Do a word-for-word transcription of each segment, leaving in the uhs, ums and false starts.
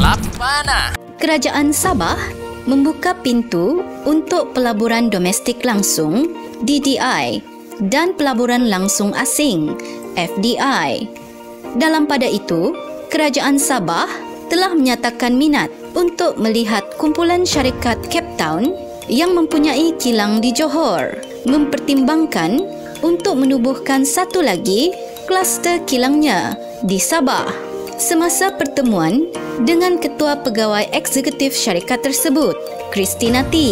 Lapana. Kerajaan Sabah membuka pintu untuk pelaburan domestik langsung D D I dan pelaburan langsung asing F D I. Dalam pada itu, Kerajaan Sabah telah menyatakan minat untuk melihat kumpulan syarikat Cape Town yang mempunyai kilang di Johor mempertimbangkan untuk menubuhkan satu lagi kluster kilangnya di Sabah. Semasa pertemuan dengan Ketua Pegawai Eksekutif syarikat tersebut, Christina T.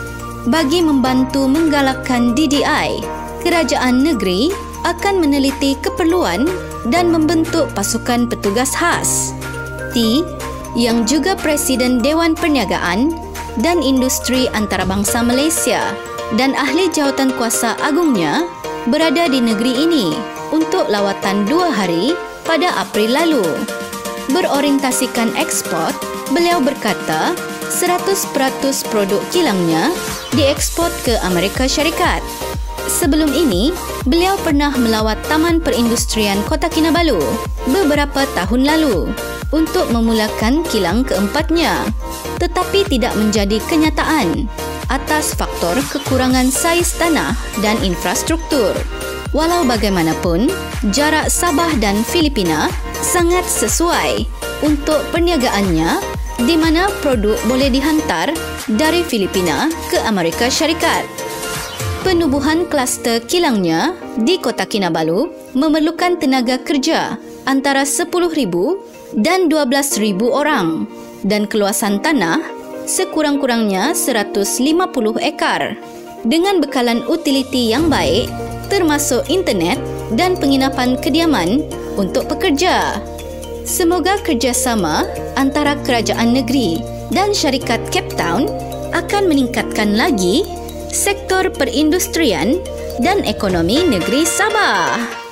Bagi membantu menggalakkan D D I, kerajaan negeri akan meneliti keperluan dan membentuk pasukan petugas khas. T, yang juga Presiden Dewan Perniagaan dan Industri Antarabangsa Malaysia dan ahli jawatan kuasa agungnya, berada di negeri ini untuk lawatan dua hari pada April lalu. Berorientasikan ekspor, beliau berkata seratus peratus produk kilangnya diekspor ke Amerika Syarikat. Sebelum ini, beliau pernah melawat Taman Perindustrian Kota Kinabalu beberapa tahun lalu untuk memulakan kilang keempatnya, tetapi tidak menjadi kenyataan atas faktor kekurangan saiz tanah dan infrastruktur. Walau bagaimanapun, jarak Sabah dan Filipina sangat sesuai untuk perniagaannya, di mana produk boleh dihantar dari Filipina ke Amerika Syarikat. Penubuhan kluster kilangnya di Kota Kinabalu memerlukan tenaga kerja antara sepuluh ribu dan dua belas ribu orang dan keluasan tanah sekurang-kurangnya seratus lima puluh ekar dengan bekalan utiliti yang baik termasuk internet dan penginapan kediaman untuk pekerja. Semoga kerjasama antara kerajaan negeri dan syarikat Cape Town akan meningkatkan lagi sektor perindustrian dan ekonomi negeri Sabah.